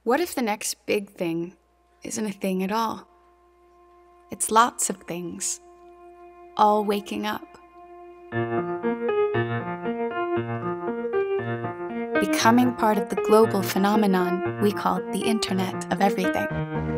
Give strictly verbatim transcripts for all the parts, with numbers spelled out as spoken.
What if the next big thing isn't a thing at all? It's lots of things, all waking up. Becoming part of the global phenomenon we call the Internet of Everything.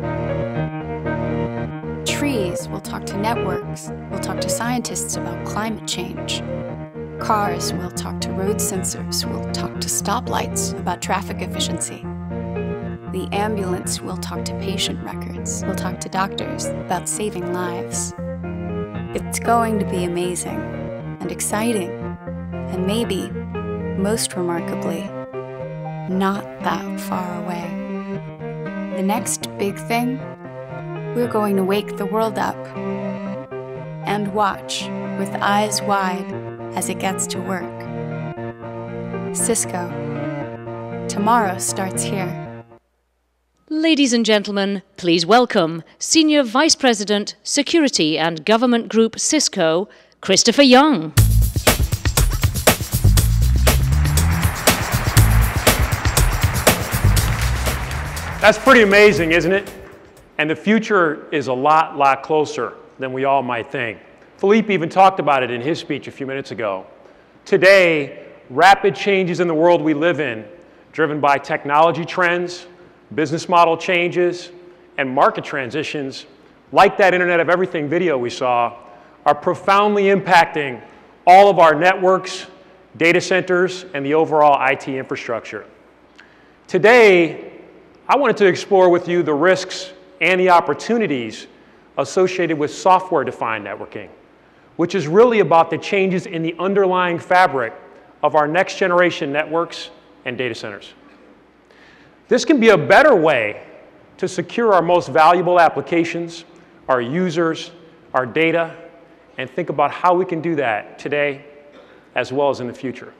Trees will talk to networks, will talk to scientists about climate change. Cars will talk to road sensors, will talk to stoplights about traffic efficiency. The ambulance will talk to patient records, will talk to doctors about saving lives. It's going to be amazing and exciting, and maybe, most remarkably, not that far away. The next big thing, we're going to wake the world up and watch with eyes wide as it gets to work. Cisco, tomorrow starts here. Ladies and gentlemen, please welcome Senior Vice President, Security and Government Group Cisco, Christopher Young. That's pretty amazing, isn't it? And the future is a lot, lot closer than we all might think. Philippe even talked about it in his speech a few minutes ago. Today, rapid changes in the world we live in, driven by technology trends, business model changes, and market transitions, like that Internet of Everything video we saw, are profoundly impacting all of our networks, data centers, and the overall I T infrastructure. Today, I wanted to explore with you the risks and the opportunities associated with software-defined networking, which is really about the changes in the underlying fabric of our next-generation networks and data centers. This can be a better way to secure our most valuable applications, our users, our data, and think about how we can do that today as well as in the future.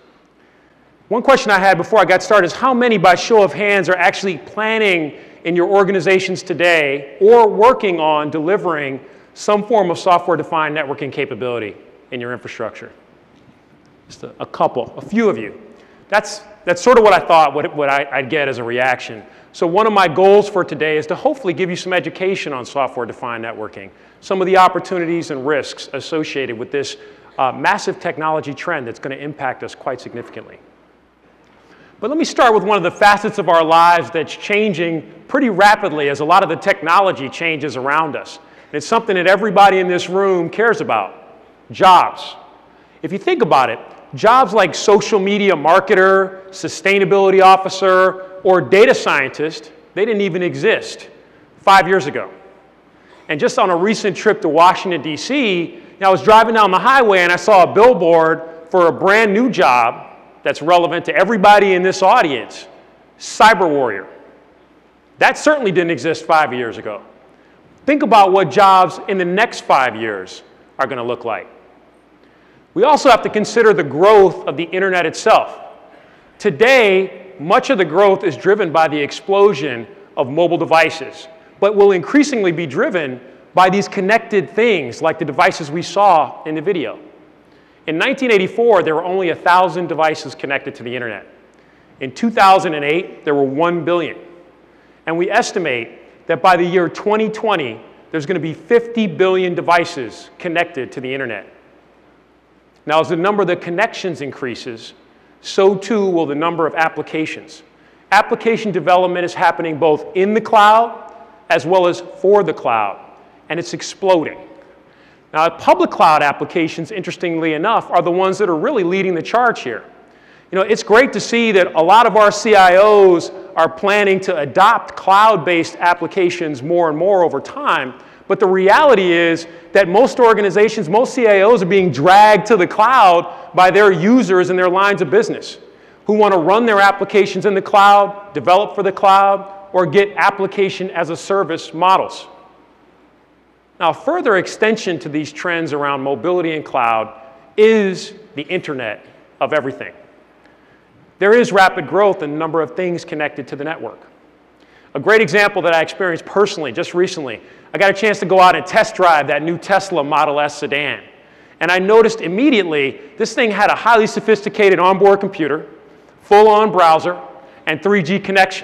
One question I had before I got started is how many, by show of hands, are actually planning in your organizations today or working on delivering some form of software-defined networking capability in your infrastructure? Just a, a couple, a few of you. That's, that's sort of what I thought what, what I, I'd get as a reaction. So one of my goals for today is to hopefully give you some education on software-defined networking, some of the opportunities and risks associated with this uh, massive technology trend that's going to impact us quite significantly. But let me start with one of the facets of our lives that's changing pretty rapidly as a lot of the technology changes around us. And it's something that everybody in this room cares about: jobs. If you think about it, jobs like social media marketer, sustainability officer, or data scientist, they didn't even exist five years ago. And just on a recent trip to Washington, D C, I was driving down the highway and I saw a billboard for a brand new job that's relevant to everybody in this audience: cyber warrior. That certainly didn't exist five years ago. Think about what jobs in the next five years are going to look like. We also have to consider the growth of the Internet itself. Today, much of the growth is driven by the explosion of mobile devices, but will increasingly be driven by these connected things like the devices we saw in the video. In nineteen eighty-four, there were only one thousand devices connected to the Internet. In two thousand eight, there were one billion. And we estimate that by the year twenty twenty, there's going to be fifty billion devices connected to the Internet. Now, as the number of the connections increases, so too will the number of applications. Application development is happening both in the cloud as well as for the cloud, and it's exploding. Now, public cloud applications, interestingly enough, are the ones that are really leading the charge here. You know, it's great to see that a lot of our C I Os are planning to adopt cloud-based applications more and more over time, but the reality is that most organizations, most C I Os are being dragged to the cloud by their users and their lines of business who want to run their applications in the cloud, develop for the cloud, or get application as a service models. Now, a further extension to these trends around mobility and cloud is the Internet of Everything. There is rapid growth in the number of things connected to the network. A great example that I experienced personally just recently, I got a chance to go out and test drive that new Tesla Model S sedan. And I noticed immediately this thing had a highly sophisticated onboard computer, full-on browser, and three G connection.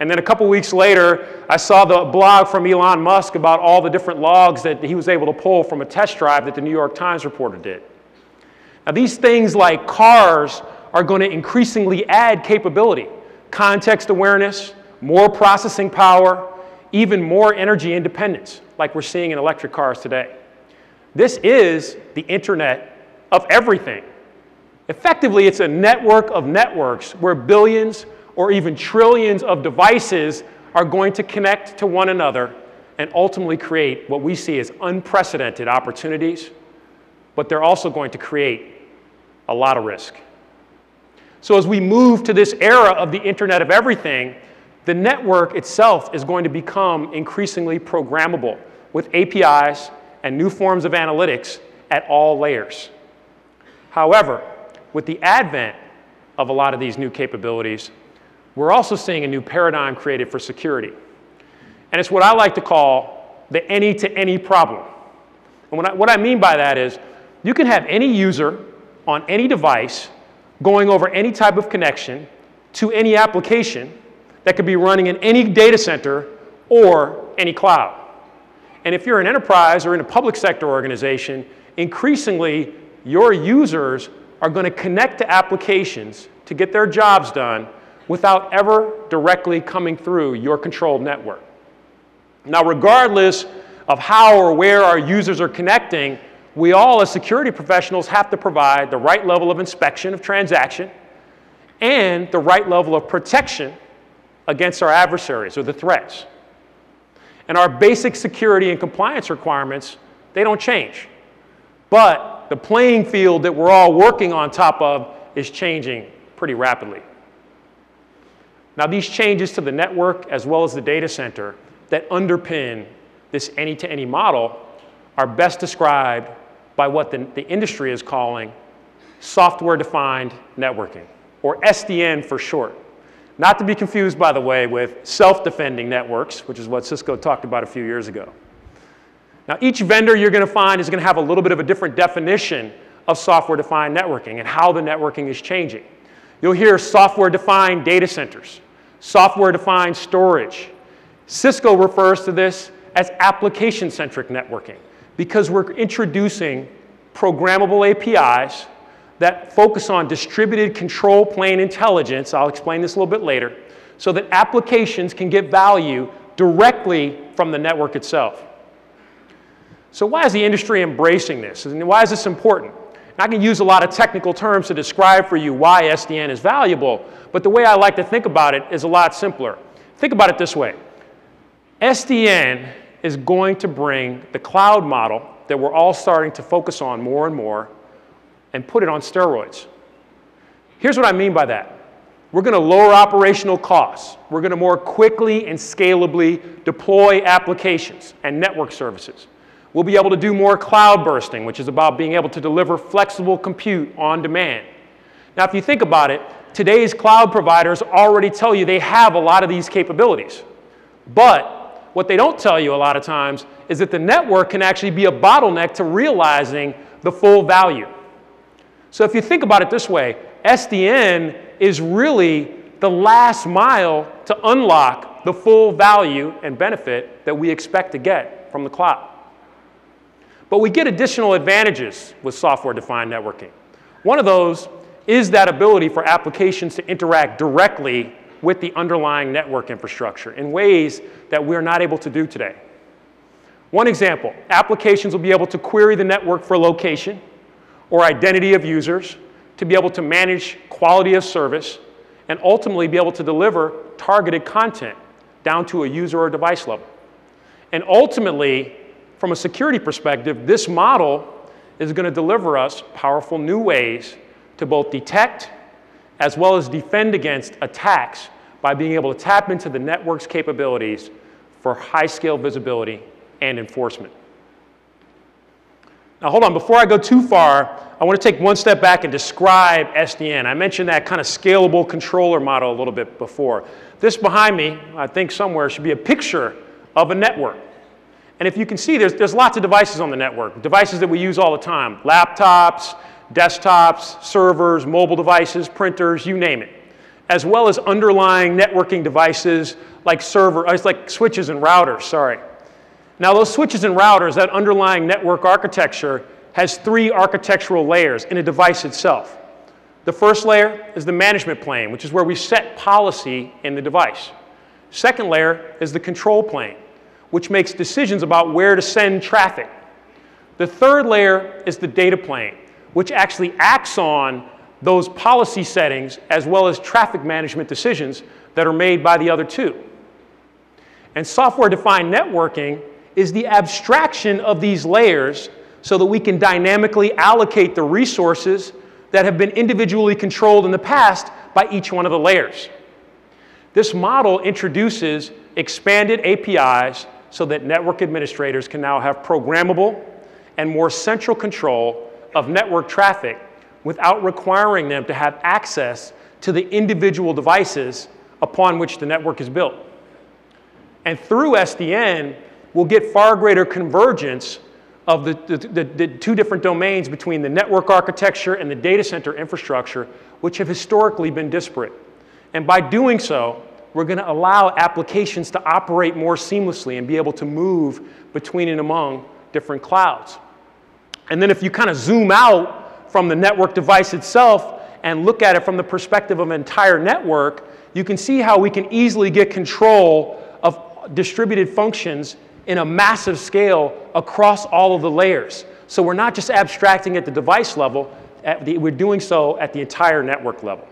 And then a couple weeks later, I saw the blog from Elon Musk about all the different logs that he was able to pull from a test drive that the New York Times reporter did. Now, these things like cars are going to increasingly add capability, context awareness, more processing power, even more energy independence, like we're seeing in electric cars today. This is the Internet of everything. Effectively, it's a network of networks where billions or even trillions of devices are going to connect to one another and ultimately create what we see as unprecedented opportunities, but they're also going to create a lot of risk. So as we move to this era of the Internet of everything, the network itself is going to become increasingly programmable with A P Is and new forms of analytics at all layers. However, with the advent of a lot of these new capabilities, we're also seeing a new paradigm created for security. And it's what I like to call the any-to-any problem. And what I, what I mean by that is you can have any user on any device going over any type of connection to any application that could be running in any data center or any cloud. And if you're an enterprise or in a public sector organization, increasingly your users are going to connect to applications to get their jobs done without ever directly coming through your controlled network. Now, regardless of how or where our users are connecting, we all as security professionals have to provide the right level of inspection of transaction and the right level of protection against our adversaries or the threats. And our basic security and compliance requirements, they don't change. But the playing field that we're all working on top of is changing pretty rapidly. Now, these changes to the network as well as the data center that underpin this any-to-any model are best described by what the, the industry is calling software-defined networking, or S D N for short. Not to be confused, by the way, with self-defending networks, which is what Cisco talked about a few years ago. Now, each vendor you're going to find is going to have a little bit of a different definition of software-defined networking and how the networking is changing. You'll hear software-defined data centers, software-defined storage. Cisco refers to this as application-centric networking because we're introducing programmable A P Is that focus on distributed control plane intelligence. I'll explain this a little bit later, so that applications can get value directly from the network itself. So why is the industry embracing this? And why is this important? And I can use a lot of technical terms to describe for you why S D N is valuable, but the way I like to think about it is a lot simpler. Think about it this way. S D N is going to bring the cloud model that we're all starting to focus on more and more and put it on steroids. Here's what I mean by that. We're going to lower operational costs. We're going to more quickly and scalably deploy applications and network services. We'll be able to do more cloud bursting, which is about being able to deliver flexible compute on demand. Now, if you think about it, today's cloud providers already tell you they have a lot of these capabilities. But what they don't tell you a lot of times is that the network can actually be a bottleneck to realizing the full value. So if you think about it this way, S D N is really the last mile to unlock the full value and benefit that we expect to get from the cloud. But we get additional advantages with software-defined networking. One of those is that ability for applications to interact directly with the underlying network infrastructure in ways that we're not able to do today. One example, applications will be able to query the network for location or identity of users, to be able to manage quality of service, and ultimately be able to deliver targeted content down to a user or device level. And ultimately, from a security perspective, this model is going to deliver us powerful new ways to both detect as well as defend against attacks by being able to tap into the network's capabilities for high-scale visibility and enforcement. Now, hold on. Before I go too far, I want to take one step back and describe S D N. I mentioned that kind of scalable controller model a little bit before. This behind me, I think somewhere, should be a picture of a network. And if you can see, there's, there's lots of devices on the network, devices that we use all the time, laptops, desktops, servers, mobile devices, printers, you name it. as well as underlying networking devices like server, uh, like switches and routers, sorry. Now those switches and routers, that underlying network architecture, has three architectural layers in a device itself. The first layer is the management plane, which is where we set policy in the device. Second layer is the control plane, which makes decisions about where to send traffic. The third layer is the data plane, which actually acts on those policy settings as well as traffic management decisions that are made by the other two. And software-defined networking is the abstraction of these layers so that we can dynamically allocate the resources that have been individually controlled in the past by each one of the layers. This model introduces expanded A P Is so that network administrators can now have programmable and more central control of network traffic without requiring them to have access to the individual devices upon which the network is built. And through S D N, we'll get far greater convergence of the, the, the, the two different domains between the network architecture and the data center infrastructure, which have historically been disparate. And by doing so, we're going to allow applications to operate more seamlessly and be able to move between and among different clouds. And then if you kind of zoom out from the network device itself and look at it from the perspective of an entire network, you can see how we can easily get control of distributed functions in a massive scale across all of the layers. So we're not just abstracting at the device level, at the, we're doing so at the entire network level.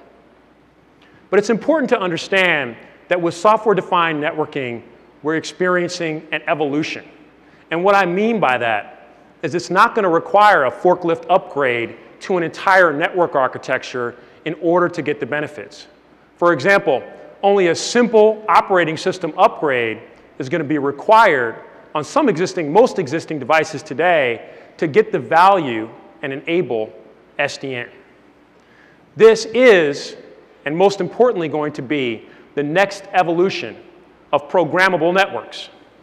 But it's important to understand that with software-defined networking, we're experiencing an evolution. And what I mean by that is it's not going to require a forklift upgrade to an entire network architecture in order to get the benefits. For example, only a simple operating system upgrade is going to be required on some existing, most existing devices today to get the value and enable S D N. This is, and most importantly, going to be the next evolution of programmable networks.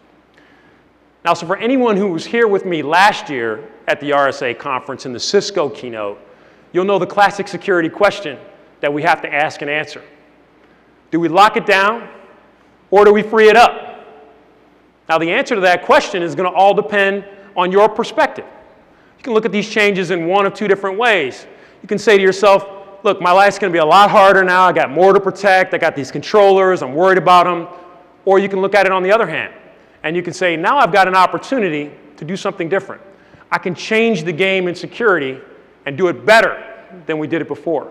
Now, so for anyone who was here with me last year at the R S A conference in the Cisco keynote, you'll know the classic security question that we have to ask and answer. Do we lock it down, or do we free it up? Now, the answer to that question is going to all depend on your perspective. You can look at these changes in one of two different ways. You can say to yourself, look, my life's going to be a lot harder now. I got more to protect. I got these controllers. I'm worried about them. Or you can look at it on the other hand, and you can say, now I've got an opportunity to do something different. I can change the game in security and do it better than we did it before.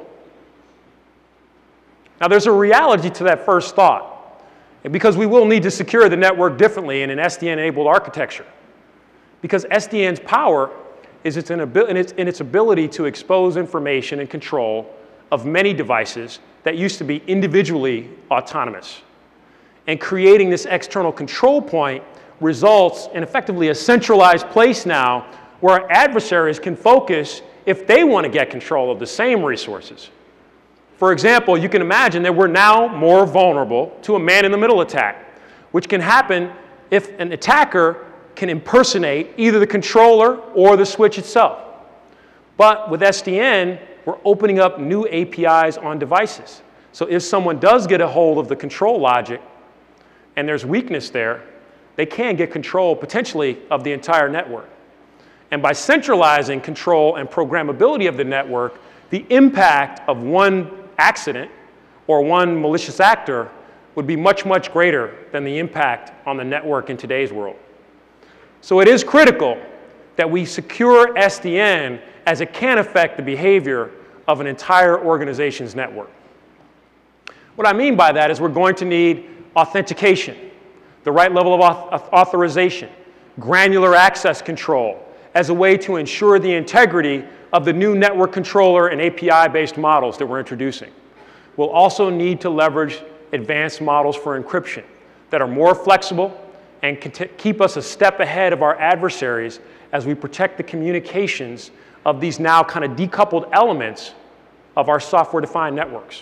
Now, there's a reality to that first thought, because we will need to secure the network differently in an S D N-enabled architecture. Because S D N's power is its in its, in its ability to expose information and control of many devices that used to be individually autonomous. And creating this external control point results in effectively a centralized place now where our adversaries can focus if they want to get control of the same resources. For example, you can imagine that we're now more vulnerable to a man-in-the-middle attack, which can happen if an attacker can impersonate either the controller or the switch itself. But with S D N, we're opening up new A P Is on devices. So if someone does get a hold of the control logic and there's weakness there, they can get control potentially of the entire network. And by centralizing control and programmability of the network, the impact of one accident or one malicious actor would be much, much greater than the impact on the network in today's world. So it is critical that we secure S D N as it can affect the behavior of an entire organization's network. What I mean by that is we're going to need authentication, the right level of auth- authorization, granular access control as a way to ensure the integrity of the new network controller and A P I-based models that we're introducing. We'll also need to leverage advanced models for encryption that are more flexible and can t- keep us a step ahead of our adversaries as we protect the communications of these now kind of decoupled elements of our software-defined networks.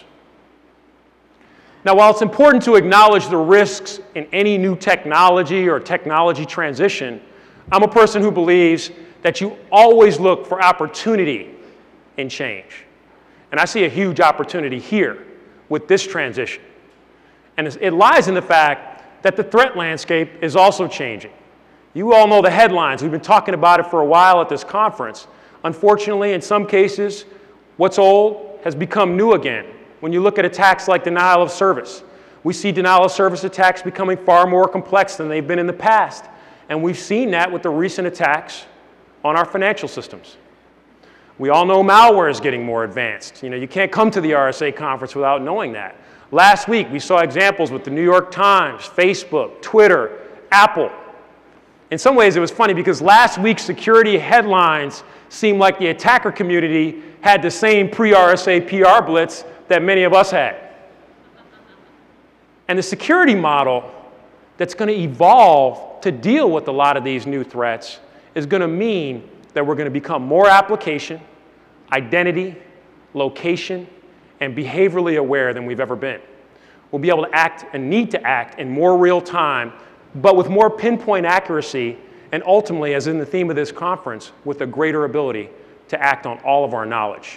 Now, while it's important to acknowledge the risks in any new technology or technology transition, I'm a person who believes that you always look for opportunity in change. And I see a huge opportunity here with this transition. And it lies in the fact that the threat landscape is also changing. You all know the headlines. We've been talking about it for a while at this conference. Unfortunately, in some cases, what's old has become new again. When you look at attacks like denial of service, we see denial of service attacks becoming far more complex than they've been in the past. And we've seen that with the recent attacks on our financial systems. We all know malware is getting more advanced. You know, you can't come to the R S A conference without knowing that. Last week, we saw examples with the New York Times, Facebook, Twitter, Apple. In some ways, it was funny because last week's security headlines seemed like the attacker community had the same pre-R S A P R blitz that many of us had. And the security model that's going to evolve to deal with a lot of these new threats is going to mean that we're going to become more application, identity, location, and behaviorally aware than we've ever been. We'll be able to act and need to act in more real time, but with more pinpoint accuracy, and ultimately, as in the theme of this conference, with a greater ability to act on all of our knowledge.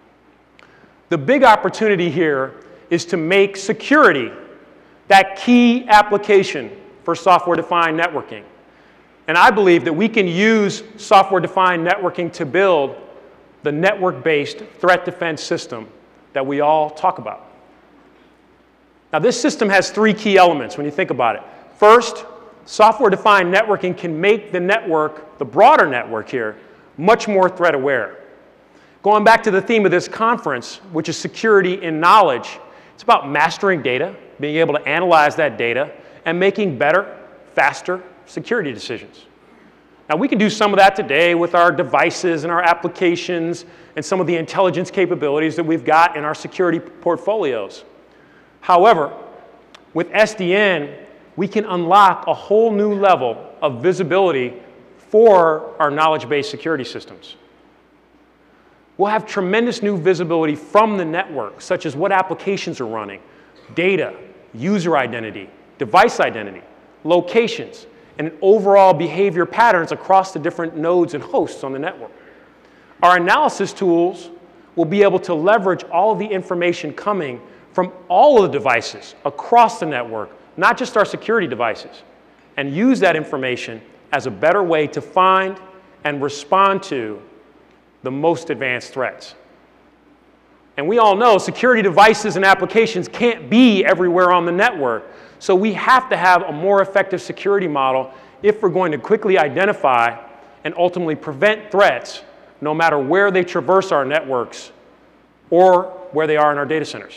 The big opportunity here is to make security that key application for software-defined networking. And I believe that we can use software-defined networking to build the network-based threat defense system that we all talk about. Now, this system has three key elements when you think about it. First, software-defined networking can make the network, the broader network here, much more threat-aware. Going back to the theme of this conference, which is security in knowledge, it's about mastering data, being able to analyze that data, and making better, faster security decisions. Now, we can do some of that today with our devices and our applications and some of the intelligence capabilities that we've got in our security portfolios. However, with S D N, we can unlock a whole new level of visibility for our knowledge-based security systems. We'll have tremendous new visibility from the network, such as what applications are running, data, user identity, device identity, locations, and overall behavior patterns across the different nodes and hosts on the network. Our analysis tools will be able to leverage all of the information coming from all of the devices across the network, not just our security devices, and use that information as a better way to find and respond to the most advanced threats. And we all know security devices and applications can't be everywhere on the network, so we have to have a more effective security model if we're going to quickly identify and ultimately prevent threats no matter where they traverse our networks or where they are in our data centers.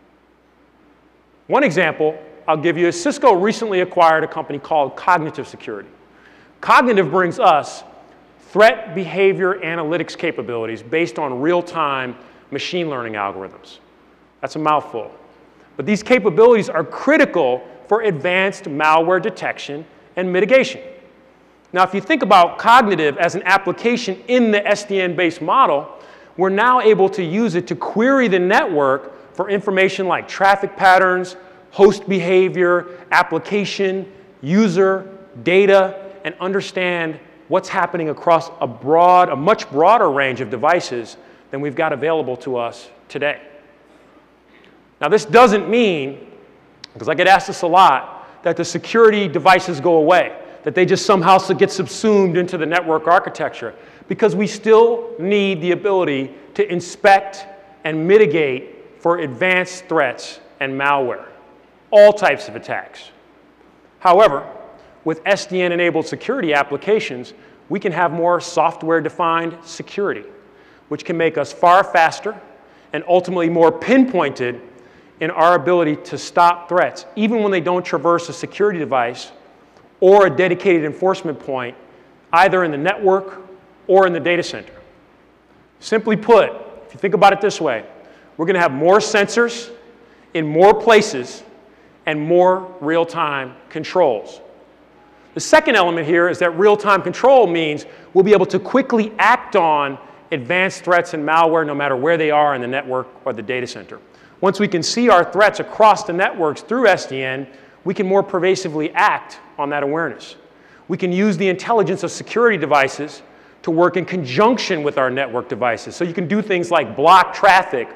One example I'll give you is Cisco recently acquired a company called Cognitive Security. Cognitive brings us threat behavior analytics capabilities based on real-time machine learning algorithms. That's a mouthful. But these capabilities are critical for advanced malware detection and mitigation. Now, if you think about Cognitive as an application in the S D N-based model, we're now able to use it to query the network for information like traffic patterns, host behavior, application, user, data, and understand what's happening across a broad, a much broader range of devices than we've got available to us today. Now, this doesn't mean, because I get asked this a lot, that the security devices go away, that they just somehow get subsumed into the network architecture, because we still need the ability to inspect and mitigate for advanced threats and malware, all types of attacks. However, with S D N-enabled security applications, we can have more software-defined security, which can make us far faster and ultimately more pinpointed in our ability to stop threats, even when they don't traverse a security device or a dedicated enforcement point, either in the network or in the data center. Simply put, if you think about it this way, we're going to have more sensors in more places and more real-time controls. The second element here is that real-time control means we'll be able to quickly act on advanced threats and malware no matter where they are in the network or the data center. Once we can see our threats across the networks through S D N, we can more pervasively act on that awareness. We can use the intelligence of security devices to work in conjunction with our network devices. So you can do things like block traffic,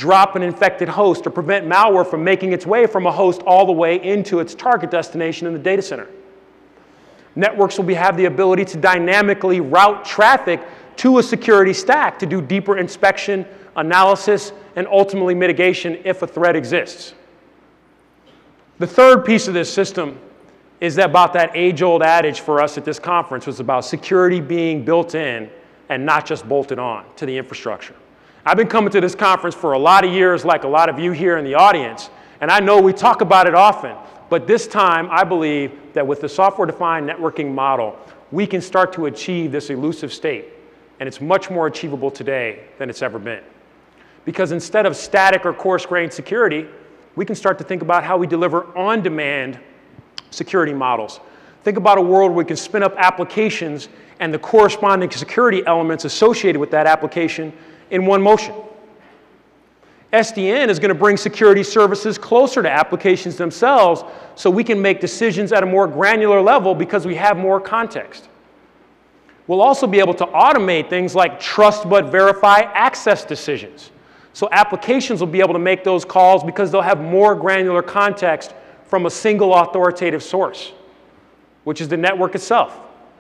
drop an infected host or prevent malware from making its way from a host all the way into its target destination in the data center. Networks will be, have the ability to dynamically route traffic to a security stack to do deeper inspection, analysis, and ultimately mitigation if a threat exists. The third piece of this system is about that age-old adage for us at this conference was about security being built in and not just bolted on to the infrastructure. I've been coming to this conference for a lot of years, like a lot of you here in the audience, and I know we talk about it often, but this time I believe that with the software-defined networking model, we can start to achieve this elusive state, and it's much more achievable today than it's ever been. Because instead of static or coarse-grained security, we can start to think about how we deliver on-demand security models. Think about a world where we can spin up applications and the corresponding security elements associated with that application in one motion. S D N is going to bring security services closer to applications themselves so we can make decisions at a more granular level because we have more context. We'll also be able to automate things like trust but verify access decisions. So applications will be able to make those calls because they'll have more granular context from a single authoritative source, which is the network itself.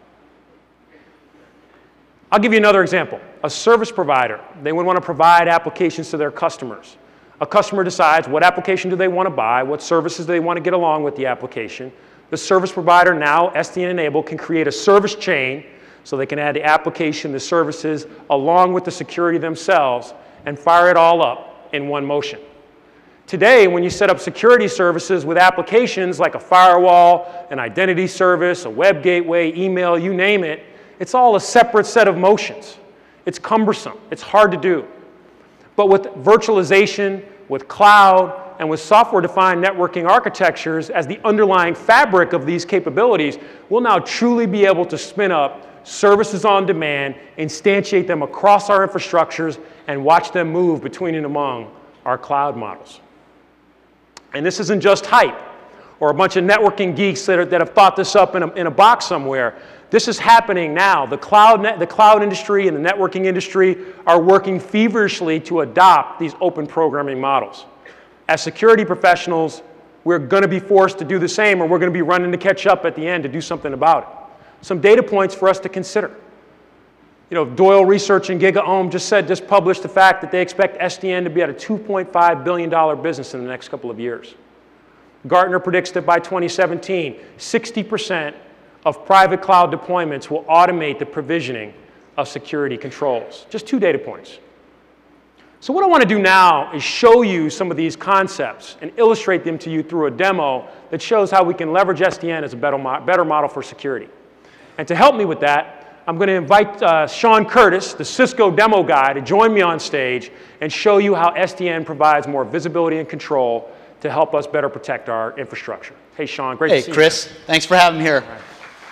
I'll give you another example. A service provider, they would want to provide applications to their customers. A customer decides what application do they want to buy, what services do they want to get along with the application. The service provider now, S D N-enabled, can create a service chain so they can add the application, the services, along with the security themselves, and fire it all up in one motion. Today, when you set up security services with applications like a firewall, an identity service, a web gateway, email, you name it, it's all a separate set of motions. It's cumbersome. It's hard to do. But with virtualization, with cloud, and with software-defined networking architectures as the underlying fabric of these capabilities, we'll now truly be able to spin up services on demand, instantiate them across our infrastructures, and watch them move between and among our cloud models. And this isn't just hype or a bunch of networking geeks that, are, that have thought this up in a, in a box somewhere. This is happening now. The cloud, net, the cloud industry and the networking industry are working feverishly to adopt these open programming models. As security professionals, we're going to be forced to do the same, or we're going to be running to catch up at the end to do something about it. Some data points for us to consider. You know, Doyle Research and GigaOM just said, just published the fact that they expect S D N to be at a two point five billion dollar business in the next couple of years. Gartner predicts that by twenty seventeen, sixty percent of private cloud deployments will automate the provisioning of security controls. Just two data points. So what I want to do now is show you some of these concepts and illustrate them to you through a demo that shows how we can leverage S D N as a better, mo better model for security. And to help me with that, I'm going to invite uh, Sean Curtis, the Cisco demo guy, to join me on stage and show you how S D N provides more visibility and control to help us better protect our infrastructure. Hey, Sean, great hey, to see Chris. you. Hey, Chris. Thanks for having me here. Right.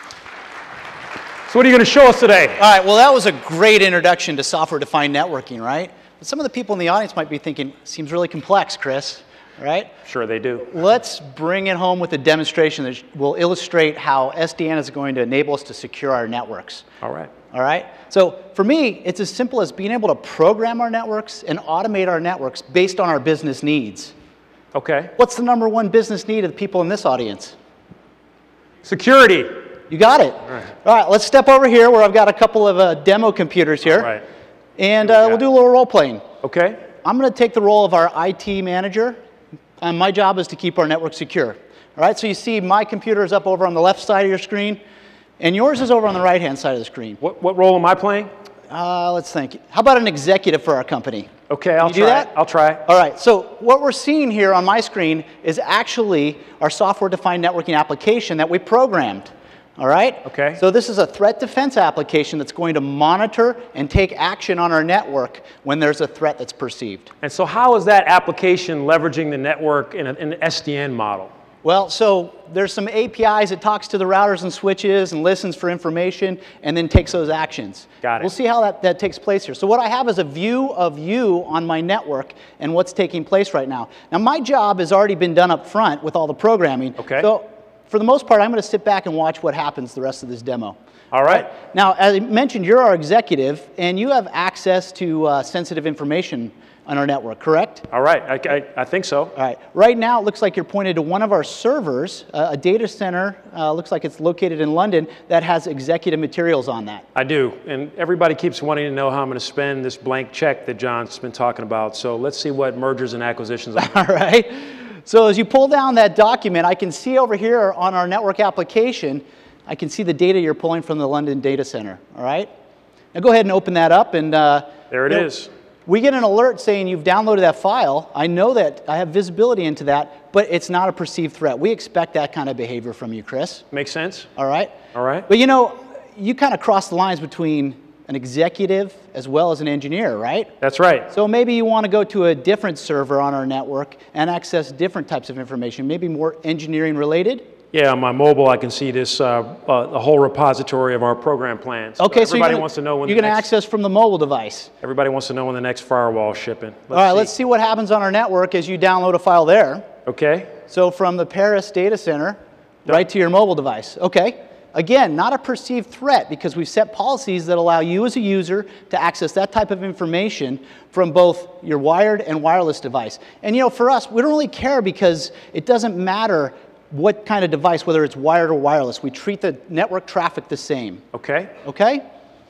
So what are you going to show us today? All right, well, that was a great introduction to software-defined networking, right? But some of the people in the audience might be thinking, seems really complex, Chris, right? Sure they do. Let's bring it home with a demonstration that will illustrate how S D N is going to enable us to secure our networks. All right. All right? So for me, it's as simple as being able to program our networks and automate our networks based on our business needs. Okay. What's the number one business need of the people in this audience? Security. You got it. All right. All right, let's step over here where I've got a couple of uh, demo computers here. All right. And uh, we we'll do a little role playing. Okay. I'm going to take the role of our I T manager. And my job is to keep our network secure. All right, so you see my computer is up over on the left side of your screen, and yours is over on the right-hand side of the screen. What, what role am I playing? Uh, let's think. How about an executive for our company? Okay, I'll Can you try. do that? I'll try. All right, so what we're seeing here on my screen is actually our software-defined networking application that we programmed. All right? Okay. So this is a threat defense application that's going to monitor and take action on our network when there's a threat that's perceived. And so how is that application leveraging the network in, a, in an S D N model? Well, so there's some A P Is. It talks to the routers and switches and listens for information and then takes those actions. Got it. We'll see how that, that takes place here. So what I have is a view of you on my network and what's taking place right now. Now, my job has already been done up front with all the programming. Okay. So for the most part, I'm going to sit back and watch what happens the rest of this demo. All right. Now, as I mentioned, you're our executive, and you have access to uh, sensitive information on our network, correct? All right, I, I, I think so. All right. Right now, it looks like you're pointed to one of our servers, uh, a data center, uh, looks like it's located in London, that has executive materials on that. I do, and everybody keeps wanting to know how I'm going to spend this blank check that John's been talking about, so let's see what mergers and acquisitions are. All right. So as you pull down that document, I can see over here on our network application, I can see the data you're pulling from the London data center, all right? Now go ahead and open that up, and uh, there it you know, is. We get an alert saying you've downloaded that file. I know that I have visibility into that, but it's not a perceived threat. We expect that kind of behavior from you, Chris. Makes sense. All right? All right. But you know, you kind of cross the lines between an executive as well as an engineer, right? That's right. So maybe you want to go to a different server on our network and access different types of information, maybe more engineering related. Yeah, on my mobile, I can see this, uh, uh, the whole repository of our program plans. Okay, so everybody gonna, wants to know when you're the going to next, access from the mobile device. Everybody wants to know when the next firewall is shipping. Let's All right, see. let's see what happens on our network as you download a file there. Okay. So from the Paris data center, Yep. right to your mobile device. Okay. Again, not a perceived threat because we've set policies that allow you as a user to access that type of information from both your wired and wireless device. And you know, for us, we don't really care because it doesn't matter what kind of device, whether it's wired or wireless. We treat the network traffic the same. Okay. Okay?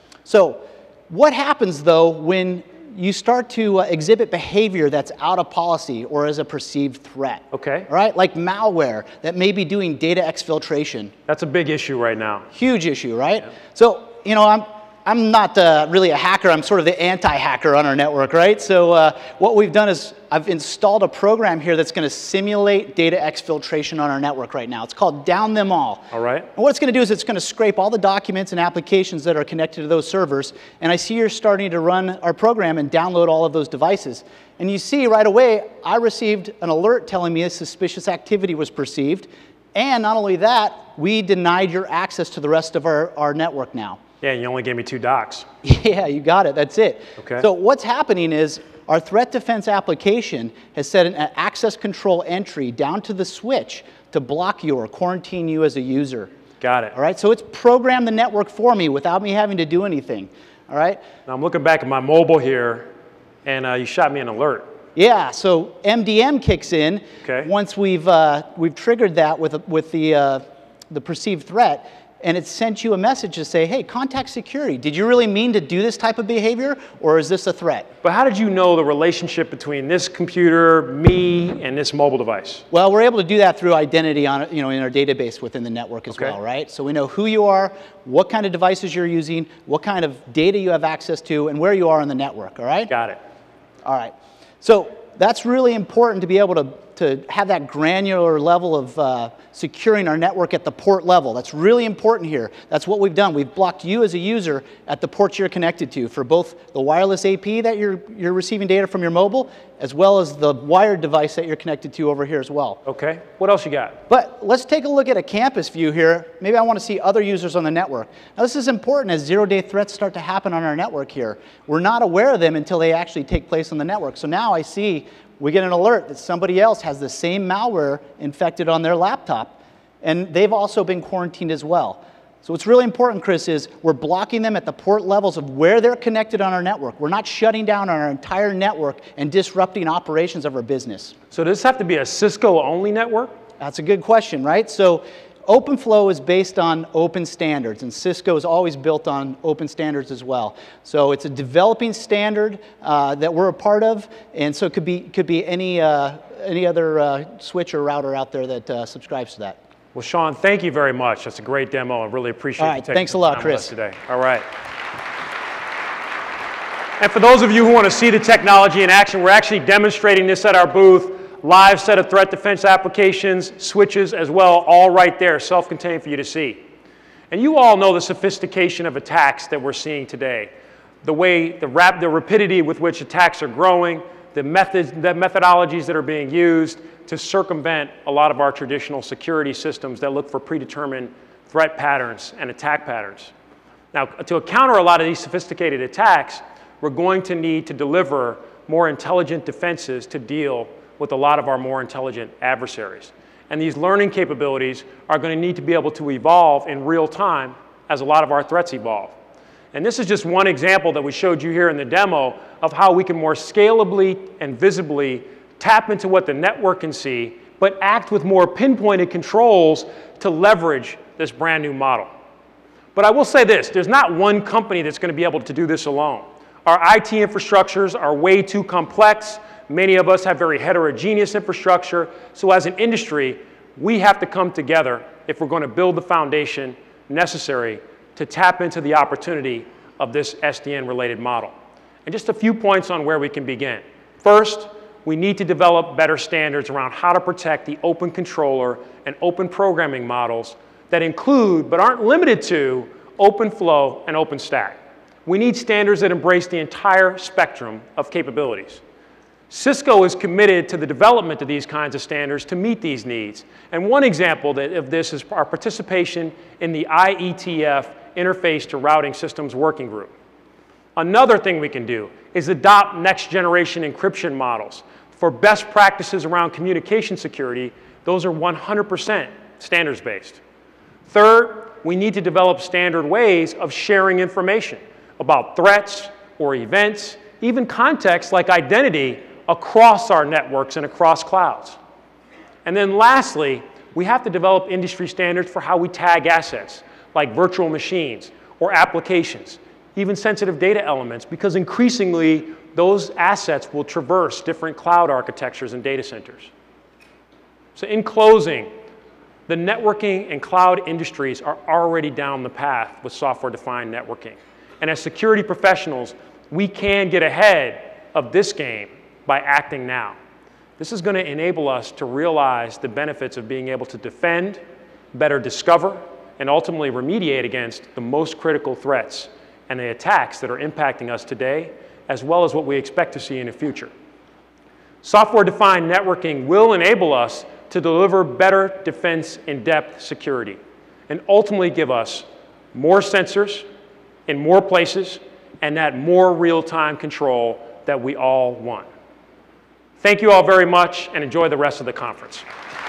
So what happens, though, when you start to uh, exhibit behavior that's out of policy or as a perceived threat? Okay. All right? Like malware that may be doing data exfiltration. That's a big issue right now. Huge issue, right? Yeah. So, you know, I'm, I'm not uh, really a hacker. I'm sort of the anti-hacker on our network, right? So uh, what we've done is I've installed a program here that's going to simulate data exfiltration on our network right now. It's called Down Them All. All right. And what it's going to do is it's going to scrape all the documents and applications that are connected to those servers. And I see you're starting to run our program and download all of those devices. And you see right away, I received an alert telling me a suspicious activity was perceived. And not only that, we denied your access to the rest of our, our network now. Yeah, you only gave me two docs. Yeah, you got it. That's it. Okay. So what's happening is our threat defense application has set an access control entry down to the switch to block you or quarantine you as a user. Got it. All right, so it's programmed the network for me without me having to do anything. All right? Now I'm looking back at my mobile here, and uh, you shot me an alert. Yeah, so M D M kicks in Okay. once we've, uh, we've triggered that with, with the, uh, the perceived threat. And it sent you a message to say, hey, contact security. Did you really mean to do this type of behavior, or is this a threat? But how did you know the relationship between this computer, me, and this mobile device? Well, we're able to do that through identity on, you know, in our database within the network as Okay. well, right? So we know who you are, what kind of devices you're using, what kind of data you have access to, and where you are on the network, all right? Got it. All right. So that's really important to be able to, to have that granular level of uh, securing our network at the port level. That's really important here. That's what we've done. We've blocked you as a user at the ports you're connected to for both the wireless A P that you're, you're receiving data from your mobile, as well as the wired device that you're connected to over here as well. Okay. What else you got? But let's take a look at a campus view here. Maybe I want to see other users on the network. Now this is important as zero-day threats start to happen on our network here. We're not aware of them until they actually take place on the network. So now I see we get an alert that somebody else has the same malware infected on their laptop, and they've also been quarantined as well. So what's really important, Chris, is we're blocking them at the port levels of where they're connected on our network. We're not shutting down our entire network and disrupting operations of our business. So does this have to be a Cisco-only network? That's a good question, right? So OpenFlow is based on open standards, and Cisco is always built on open standards as well. So it's a developing standard uh, that we're a part of, and so it could be, could be any, uh, any other uh, switch or router out there that uh, subscribes to that. Well, Sean, thank you very much. That's a great demo. I really appreciate All right, you taking thanks a some lot, time with Chris. us today. All right. And for those of you who want to see the technology in action, we're actually demonstrating this at our booth. Live set of threat defense applications, switches as well, all right there, self-contained for you to see. And you all know the sophistication of attacks that we're seeing today. The way, the, rap, the rapidity with which attacks are growing, the methods, the methodologies that are being used to circumvent a lot of our traditional security systems that look for predetermined threat patterns and attack patterns. Now, to counter a lot of these sophisticated attacks, we're going to need to deliver more intelligent defenses to deal with a lot of our more intelligent adversaries. And these learning capabilities are going to need to be able to evolve in real time as a lot of our threats evolve. And this is just one example that we showed you here in the demo of how we can more scalably and visibly tap into what the network can see, but act with more pinpointed controls to leverage this brand new model. But I will say this, there's not one company that's going to be able to do this alone. Our I T infrastructures are way too complex. Many of us have very heterogeneous infrastructure. So as an industry, we have to come together if we're going to build the foundation necessary to tap into the opportunity of this S D N-related model. And just a few points on where we can begin. First, we need to develop better standards around how to protect the open controller and open programming models that include, but aren't limited to, open flow and open stack. We need standards that embrace the entire spectrum of capabilities. Cisco is committed to the development of these kinds of standards to meet these needs. And one example of this is our participation in the I E T F Interface to Routing Systems Working Group. Another thing we can do is adopt next generation encryption models. For best practices around communication security, those are one hundred percent standards based. Third, we need to develop standard ways of sharing information about threats or events, even contexts like identity across our networks and across clouds. And then lastly, we have to develop industry standards for how we tag assets, like virtual machines or applications, even sensitive data elements, because increasingly those assets will traverse different cloud architectures and data centers. So in closing, the networking and cloud industries are already down the path with software-defined networking. And as security professionals, we can get ahead of this game by acting now. This is going to enable us to realize the benefits of being able to defend, better discover, and ultimately remediate against the most critical threats and the attacks that are impacting us today, as well as what we expect to see in the future. Software-defined networking will enable us to deliver better defense in-depth security and ultimately give us more sensors in more places and that more real-time control that we all want. Thank you all very much and enjoy the rest of the conference.